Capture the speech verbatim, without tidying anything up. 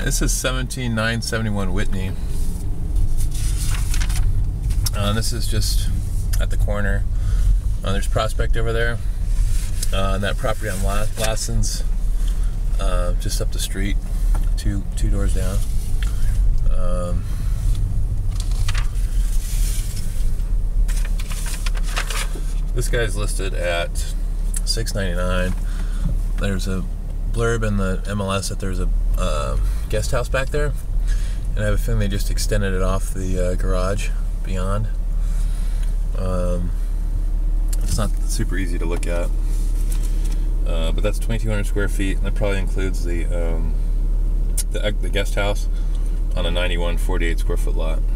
This is seventeen nine seventy-one Whitney. Uh, this is just at the corner. Uh, there's Prospect over there. Uh, and that property on La Lassen's, uh, just up the street, two two doors down. Um, this guy's listed at six ninety-nine. There's a blurb in the M L S that there's a uh, guest house back there, and I have a feeling they just extended it off the uh, garage beyond. Um, it's not super easy to look at, uh, but that's twenty-two hundred square feet, and that probably includes the um, the, the guest house on a ninety-one forty-eight square foot lot.